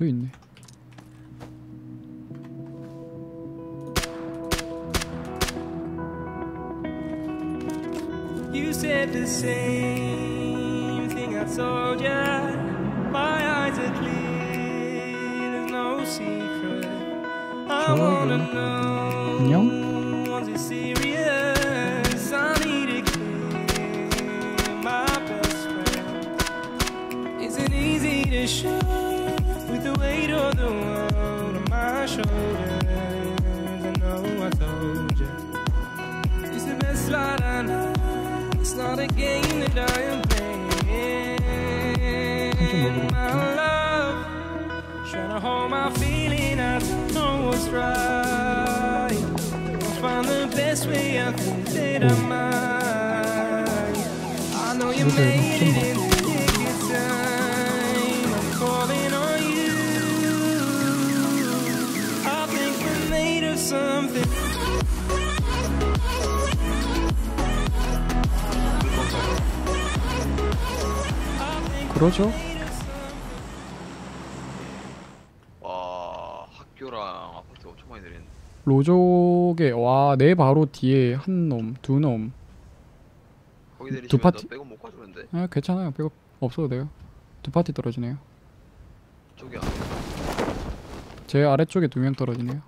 저기 있네. You said the same thing I told ya. My eyes are clear, there's no secret. I wanna know, 안녕? was it serious? I need to clear my best friend. Isn't easy to show with the weight of the world on my shoulders. I know I told you it's the best light I know. It's not a game that I am playing. My love, trying to hold my feeling. I don't know what's right. I'll find the best way. I think that I might. I know you made it in the nick of time. I'm calling on you. I think we're made of something. 그러죠? 와, 학교랑 아파트 엄청 많이 내리는. 로족에 와, 내 바로 뒤에 한 놈, 두 놈. 거기 내리시면 두 파티. 나 백업 못 가주는데. 아, 괜찮아요. 백업 없어도 돼요. 두 파티 떨어지네요. 저기야. 제 아래쪽에 두 명 떨어지네요.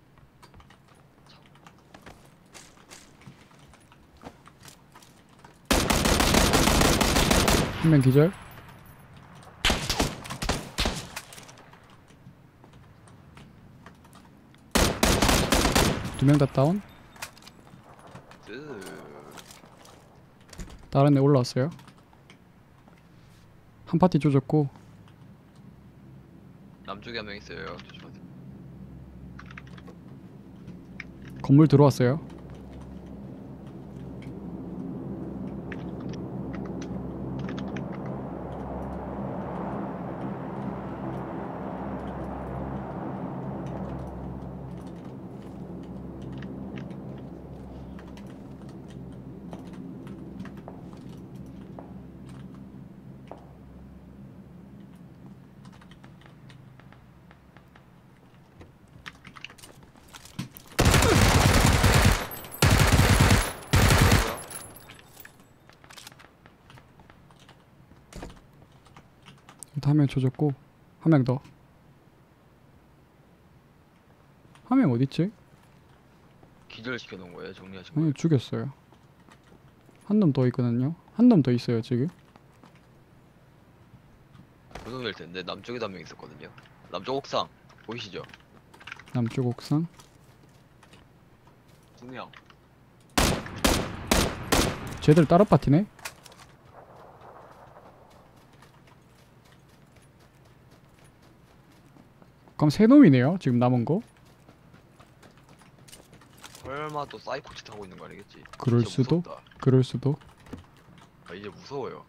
한 명 기절. 두 명 다 다운. 다른 애 올라왔어요. 한 파티 조졌고. 남쪽에 한 명 있어요. 조심하세요. 건물 들어왔어요. 한 명 조졌고 한 명 더. 한 명 어딨지? 기절시켜 놓은 거예요? 정리하신 아니 거예요? 죽였어요. 한 놈 더 있거든요. 한 놈 더 있어요 지금. 고정될 텐데 남쪽에도 한 명 있었거든요. 남쪽 옥상 보이시죠? 남쪽 옥상. 두 명. 쟤들 따로 파티네? 그럼 세 놈이네요 지금 남은 거. 설마 또 사이코치 타고 있는 거 아니겠지? 그럴 진짜 수도. 무섭다. 그럴 수도. 아, 이제 무서워요.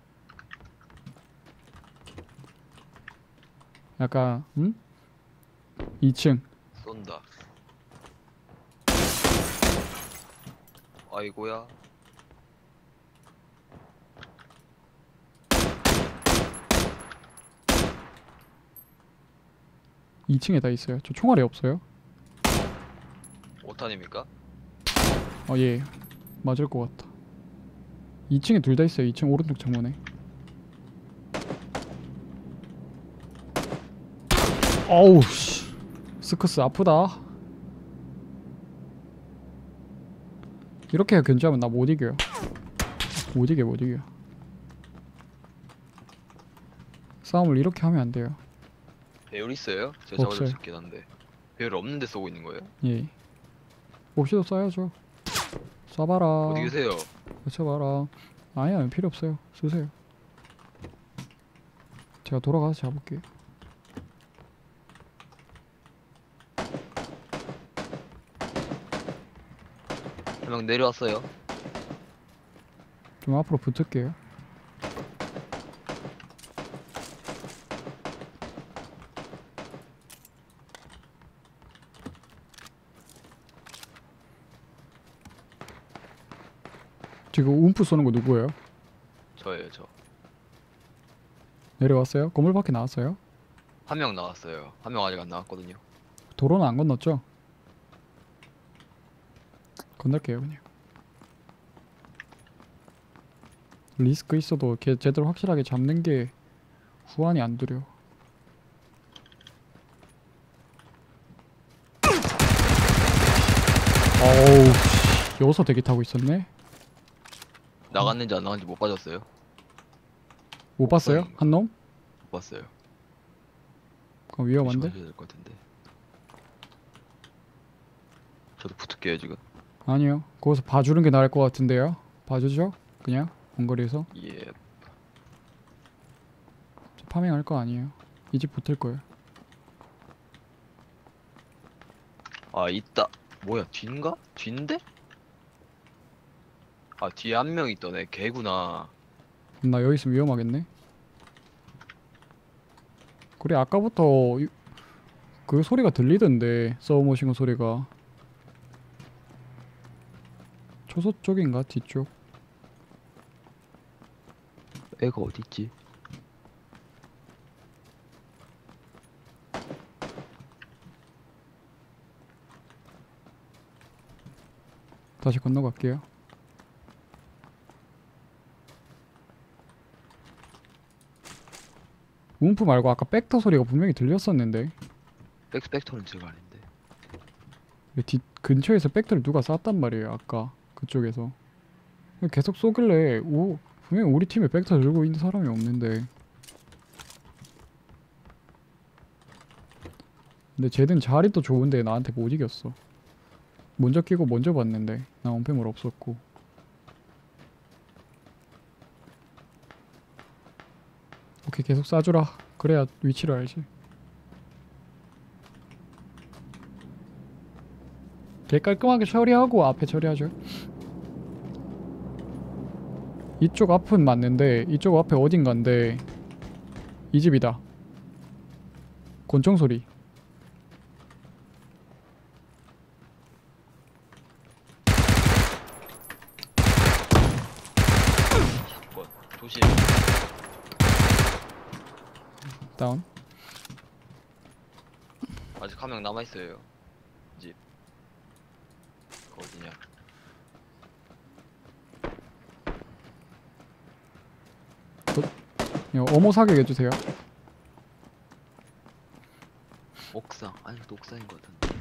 약간 2층. 쏜다. 아이고야. 2층에 다 있어요. 저 총알이 없어요. 5탄입니까? 예. 맞을 것 같다. 2층에 둘 다 있어요. 2층 오른쪽 창문에. 어우 씨. 스크스 아프다. 이렇게 견제하면 나 못 이겨요. 못 이겨. 싸움을 이렇게 하면 안 돼요. 배율 있어요? 제가 잡아줄 없어요. 수 있긴 한데. 배율 없는데 쏘고 있는 거예요? 예. 옵시도 쏴야죠. 쏴봐라. 어디 계세요? 맞춰봐라. 아니야, 필요 없어요. 쓰세요. 제가 돌아가서 잡을게요. 한 명 내려왔어요. 좀 앞으로 붙을게요. 지금 움프 쏘는 거 누구예요? 저예요, 저. 내려왔어요? 건물 밖에 나왔어요? 한 명 나왔어요. 한 명 아직 안 나왔거든요. 도로는 안 건넜죠? 건널게요 그냥. 리스크 있어도 걔 제대로 확실하게 잡는 게 후환이 안 두려. 어우 씨, 여기서 대기 타고 있었네. 나갔는지 안 나갔는지 못 빠졌어요. 못 봤어요? 없어요. 한 놈? 못 봤어요. 그럼 위험한데? 조심하셔야 될것 같은데. 저도 붙을게요 지금. 아니요. 거기서 봐주는 게 나을 것 같은데요. 봐주죠? 그냥 원거리에서. 예. 저 파밍할 거 아니에요. 이 집 붙을 거예요. 아 있다. 뭐야 뒤인가? 뒤인데? 아 뒤에 한 명 있더네. 걔구나. 나 여기 있으면 위험하겠네. 그래 아까부터 그 소리가 들리던데 서브머신건 소리가. 초소 쪽인가 뒤쪽? 애가 어디 있지? 다시 건너갈게요. 움프 말고 아까 백터 소리가 분명히 들렸었는데 백스펙터는 제가 아닌데. 왜 뒷 근처에서 백터를 누가 쐈단 말이에요 아까 그쪽에서. 계속 쏘길래 분명히 우리 팀에 백터 들고 있는 사람이 없는데. 근데 쟤는 자리도 좋은데 나한테 못 이겼어. 먼저 끼고 먼저 봤는데 나 원패물 없었고. 오케이 계속 쏴주라. 그래야 위치를 알지. 걔 깔끔하게 처리하고 앞에 처리하죠. 이쪽 앞은 맞는데 이쪽 앞에 어딘가인데 이 집이다. 곤충 소리. 뭐, 조심. 다운. 아직 한 명 남아 있어요. 집. 그 어디냐? 이거 어머 사격 해주세요. 옥상. 아니 또 옥상인 것 같은데.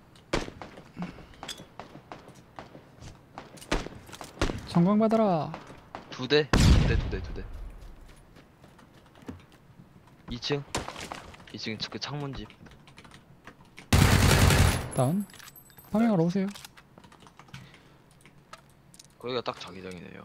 성광 받아라. 두 대. 2층. 2층 그 창문집. 다운. 파밍하러 오세요. 거기가 딱 자기장이네요.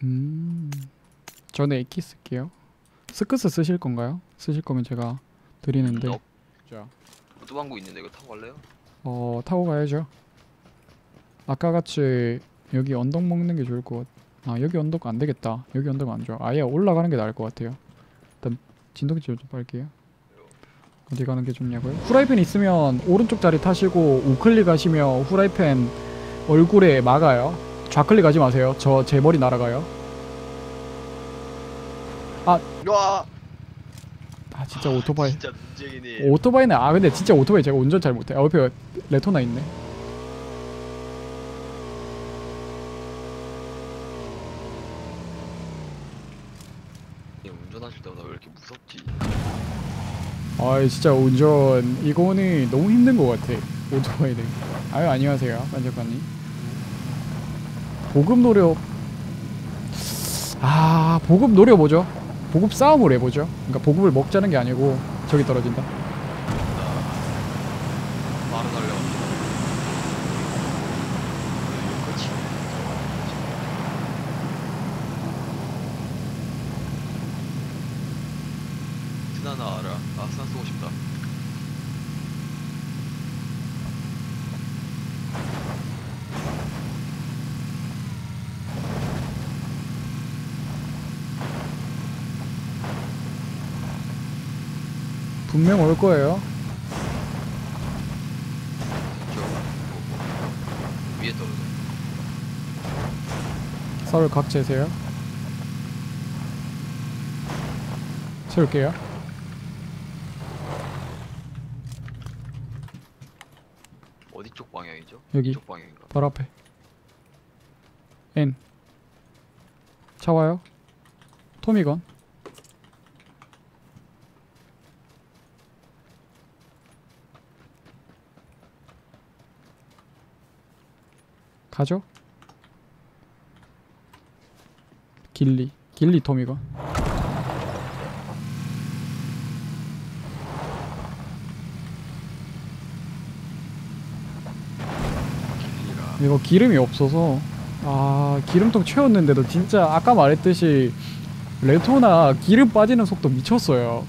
저는 에키 쓸게요. 스크스 쓰실 건가요? 쓰실 거면 제가 드리는데. 자, 오토방구 있는데 이거 타고 갈래요? 타고 가야죠. 아까 같이 여기 언덕 먹는 게 좋을 것 같. 아 여기 언덕 안 되겠다. 여기 언덕 안 좋아. 아예 올라가는 게 나을 것 같아요. 일단 진동기 좀 빨게요. 어디 가는 게 좋냐고요? 후라이팬 있으면 오른쪽 자리 타시고 우클릭 하시면 후라이팬 얼굴에 막아요. 좌클릭 하지 마세요. 제 머리 날아가요. 와! 아 진짜 오토바이. 진짜 문쟁이네. 오토바이는 근데 진짜 오토바이 제가 운전 잘 못해. 옆에 레토나 있네. 운전하실 때마다 왜 이렇게 무섭지? 아 진짜 운전 이거는 너무 힘든 것 같아. 오토바이는. 아유 안녕하세요 만작가님. 보급 노려. 보급 노려보죠. 보급 싸움을 해보죠. 그러니까 보급을 먹자는 게 아니고 저기 떨어진다. 바로 달려. 그렇지. 스나나 알아. 스나 쓰고 싶다. 분명 올 거예요. 위에 떨어져. 서울 각 재세요. 세울게요. 있죠? 여기. 이쪽 방향인가? 바로 앞에. N. 차 와요. 토미건. 가죠? 길리 토미건. 길리가 이거 기름이 없어서 기름통 채웠는데도 진짜 아까 말했듯이 레토나 기름 빠지는 속도 미쳤어요.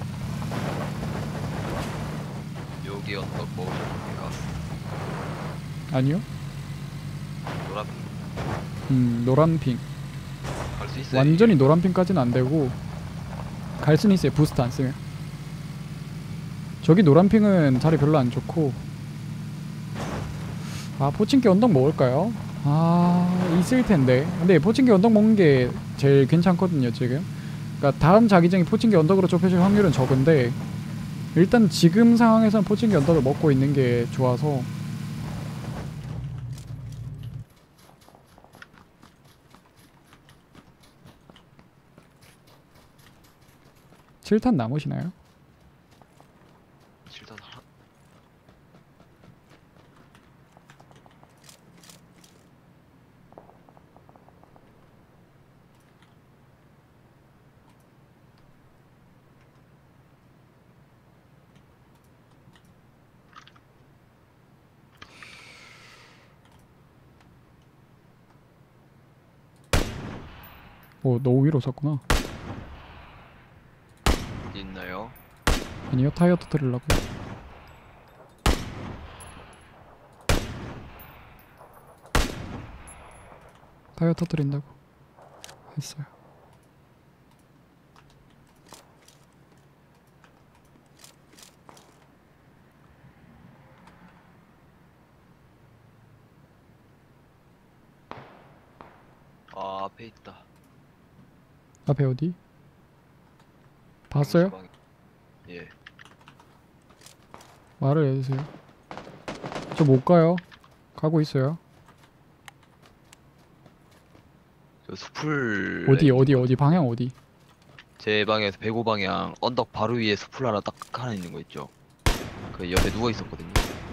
여기 언덕 먹으실 겁니까? 아니요? 노란 노란핑. 갈 수 있어요? 완전히 노란핑까지는 안 되고 갈 수는 있어요. 부스트 안 쓰면. 저기 노란핑은 자리 별로 안 좋고. 포칭키 언덕 먹을까요? 있을 텐데. 근데 포칭키 언덕 먹는 게 제일 괜찮거든요, 지금. 그러니까 다음 자기장이 포칭키 언덕으로 좁혀질 확률은 적은데 일단 지금 상황에서는 포칭키 언덕을 먹고 있는 게 좋아서. 칠탄 남으시나요? 7탄 하나? 너무 위로 섰구나. 어디 있나요? 아니요, 타이어 터뜨리려고. 타이어 터뜨린다고 했어요. 앞에 있다. 앞에 어디? 봤어요? 예. 말을 해주세요. 저 못 가요. 가고 있어요. 저 숲을 어디 방향 어디? 제 방에서 105방향 언덕 바로 위에 숲을 하나 딱 하나 있는 거 있죠? 그 옆에 누워 있었거든요.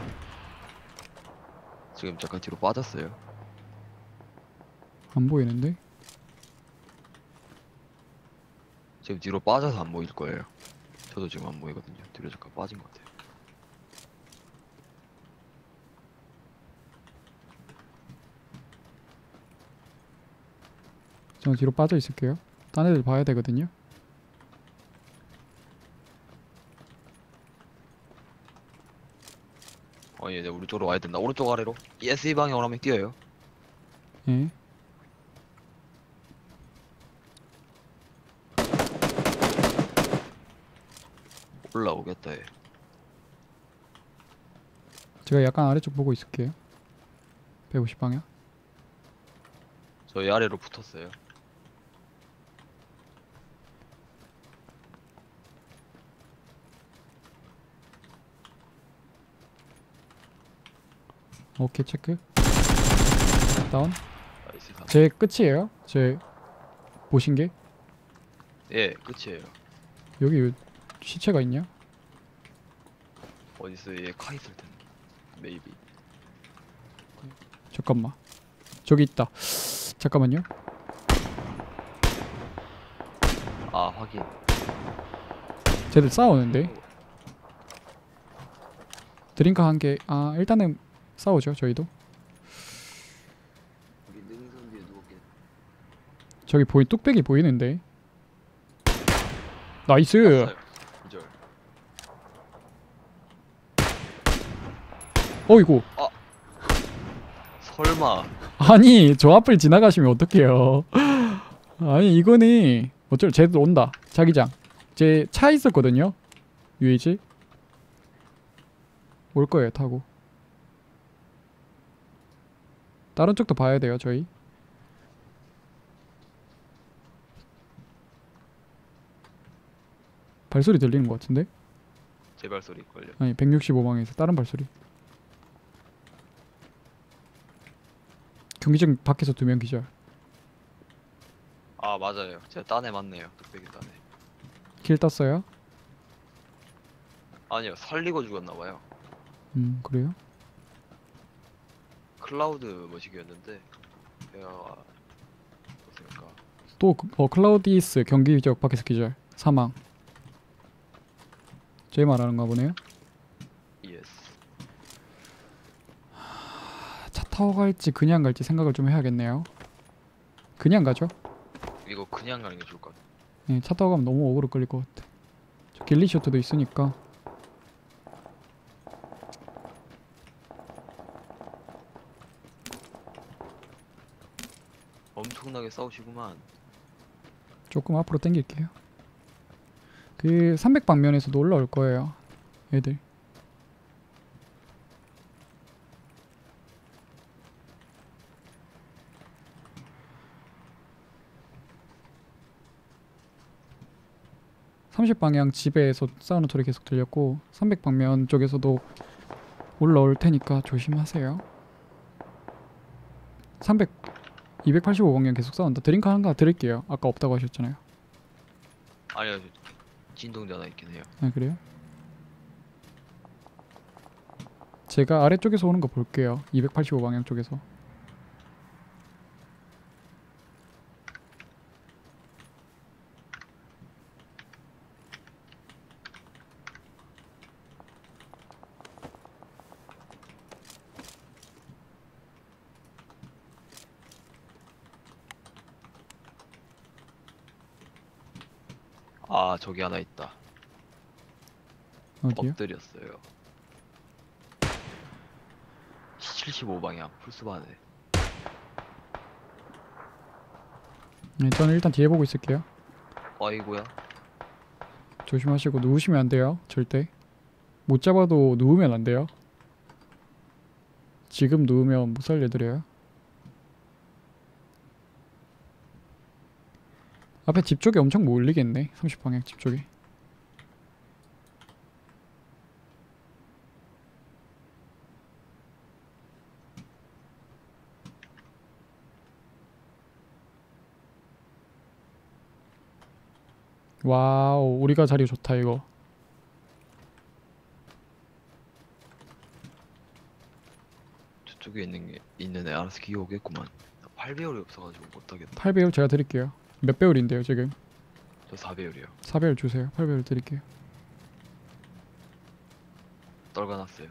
지금 잠깐 뒤로 빠졌어요. 안 보이는데? 지금 뒤로 빠져서 안 보일 거예요. 저도 지금 안 보이거든요. 뒤로 잠깐 빠진 것 같아요. 저 뒤로 빠져 있을게요. 딴 애들 봐야 되거든요. 얘네 우리 쪽으로 와야 된다. 오른쪽 아래로 ESE 방향으로 하면 뛰어요. 예. 올라오겠다 얘. 제가 약간 아래쪽 보고 있을게요. 150방향. 저희 아래로 붙었어요. 오케이, 체크. 다운. 나이스 3. 제 끝이에요. 제 보신 게. 예, 끝이에요. 여기 왜 시체가 있냐? 어디서 얘 카 있을 텐데. 메이비. 잠깐만. 저기 있다. 잠깐만요. 확인. 쟤들 싸우는데. 드링크 한 개. 일단은 싸우죠. 저희도. 여기 능선 뒤에 누웠겠. 저기 뚝배기 보이는데. 나이스. 기절. 어이구. 설마. 아니, 저 앞을 지나가시면 어떡해요. 아니, 이거는 쟤도 온다. 자기장. 제 차 있었거든요. UAG. 올 거예요, 타고. 다른 쪽도 봐야 돼요, 저희. 발소리 들리는 것 같은데? 제 발소리일걸요. 아니, 165방에서 다른 발소리. 경기장 밖에서 2명 기절. 아 맞아요. 제가 딴애 맞네요. 뚝배기 딴애. 킬 땄어요? 아니요 살리고 죽었나봐요. 그래요? 클라우드 머시기였는데 제가 어떻습니까? 또 클라우디스 경기장 밖에서 기절. 사망. 제 말하는가 보네요. 예스. 차 타고 갈지 그냥 갈지 생각을 좀 해야겠네요. 그냥 가죠. 이거 그냥 가는 게 좋을 것 같아. 네, 차 타고 가면 너무 어그로 끌릴 것 같아. 저 길리쇼트도 있으니까. 엄청나게 싸우시구만. 조금 앞으로 당길게요. 그 300방면에서도 올라올 거예요. 애들. (30방향) 집에서 사우ન્드 소리 계속 들렸고 300방면 쪽에서도 올라올 테니까 조심하세요. 285방향 계속 사운드. 드링크 하나 드릴게요. 아까 없다고 하셨잖아요. 아니요 진동자 하나 있긴 해요. 아 그래요? 제가 아래쪽에서 오는 거 볼게요. 285방향 쪽에서. 아 저기 하나 있다. 어디요? 엎드렸어요. 75방향 풀스바네. 네, 저는 일단 뒤에 보고 있을게요. 아이고야. 조심하시고 누우시면 안 돼요. 절대. 못 잡아도 누우면 안 돼요. 지금 누우면 못 살려드려요. 앞에 집 쪽에 엄청 몰리겠네. 30방향 집 쪽에. 와우, 우리가 자리 좋다 이거. 저쪽에 있는 애 알아서 기어 오겠구만. 8배율이 없어가지고 못하겠다. 8배율 제가 드릴게요. 몇 배율인데요 지금? 저 4배율이요. 4배율 주세요. 8배율 드릴게요. 떨궈놨어요.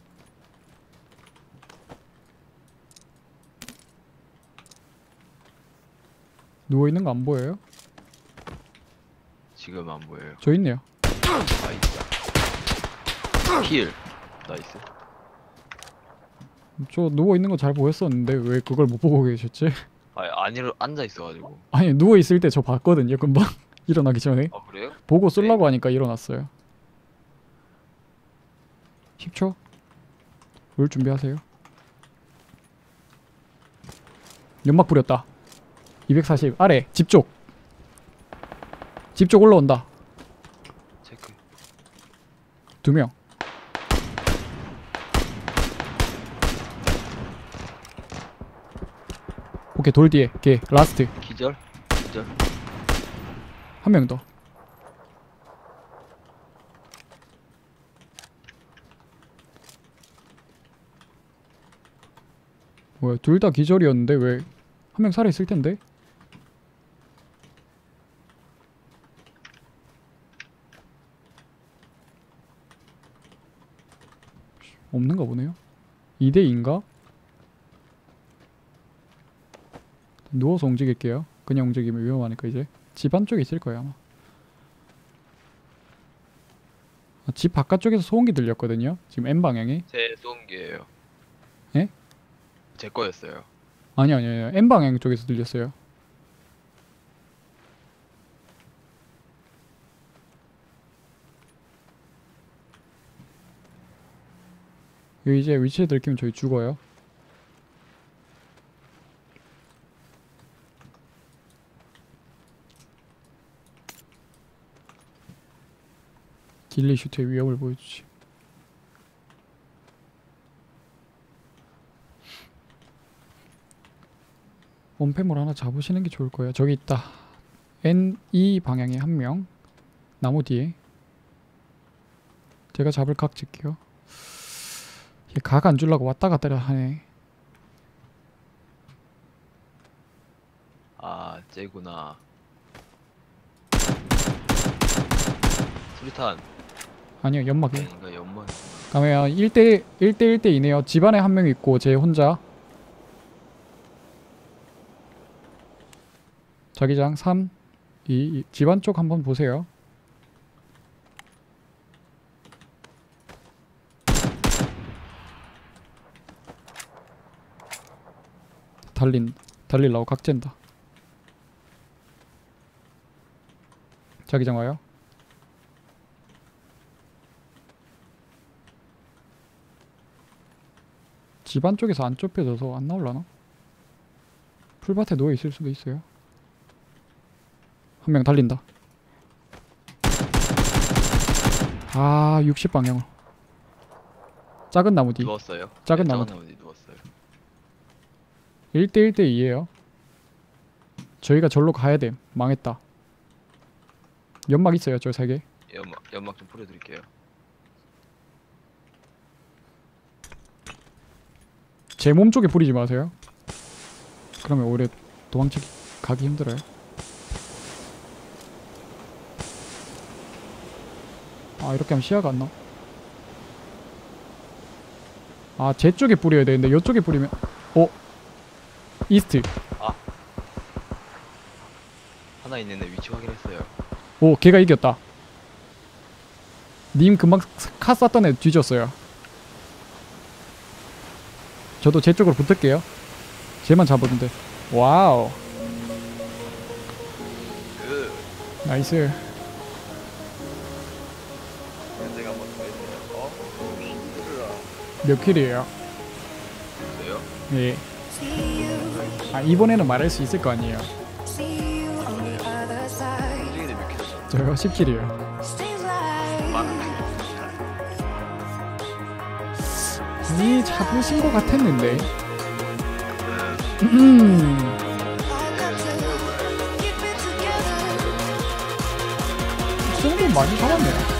누워있는 거 안 보여요? 지금 안 보여요. 저 있네요. 나이스. 킬. 나이스. 저 누워있는 거 잘 보였었는데 왜 그걸 못 보고 계셨지? 아니 앉아 있어가지고. 아니 누워있을 때 저 봤거든요 금방. 일어나기 전에. 아 그래요? 보고 쏠라고 하니까 일어났어요. 10초. 올 준비하세요. 연막 뿌렸다. 240 아래 집 쪽. 집 쪽 올라온다. 체크. 2명. 오케이 돌 뒤에 걔 라스트. 기절. 기절. 한 명 더. 뭐야 둘 다 기절이었는데 왜 한 명 살아있을 텐데? 없는가 보네요. 2대2인가? 누워서 움직일게요. 그냥 움직이면 위험하니까 이제 집 안쪽에 있을 거예요 아마. 아, 집 바깥쪽에서 소음기 들렸거든요. 지금 N방향에. 제 쏜기예요. 예? 제 거였어요. 아니요 N방향 쪽에서 들렸어요. 여기 이제 위치에 들키면 저희 죽어요. 길리 슈트의 위협을 보여주지. 원패물 하나 잡으시는 게 좋을 거예요. 저기 있다. N2 방향에 한 명. 나무 뒤에. 제가 잡을 각 찍게요. 얘 각 안 주려고 왔다 갔다 하네. 아, 쟤구나. 수리탄. 아니요, 연막이에요. 아닌가, 연막. 그러면 1대1대2네요. 집안에 한 명 있고 제 혼자. 자기장 3, 2, 집안 쪽 한번 보세요. 달릴라고 각젠다. 자기장 와요. 집안 쪽에서 안 좁혀져서 안 나올라나? 풀밭에 누워 있을 수도 있어요. 한 명 달린다. 아, 60방향으로. 작은 나무 뒤. 누웠어요. 작은 네, 나무 작은 나무 뒤 누웠어요. 1대1대2에요. 저희가 절로 가야 돼. 망했다. 연막 있어요, 저 3개. 연막 좀 뿌려드릴게요. 제 몸 쪽에 뿌리지 마세요. 그러면 오히려 가기 힘들어요. 아, 이렇게 하면 시야가 안 나. 아, 제 쪽에 뿌려야 되는데 이쪽에 뿌리면 이스트. 하나 있는데 위치 확인했어요. 오, 걔가 이겼다. 님 금방 카 쐈던 애 뒤졌어요. 저도 제 쪽으로 붙을게요. 쟤만 잡으면 돼. 와우. 나이스. 제가 한번 더 했네요. 몇 킬이에요? 저요? 예. 아, 이번에는 말할 수 있을 거 아니에요. 솔직히 몇 킬이죠? 저요 10킬이에요. 아니, 잡으신 거 같았는데. 이 정도 많이 잡았네요.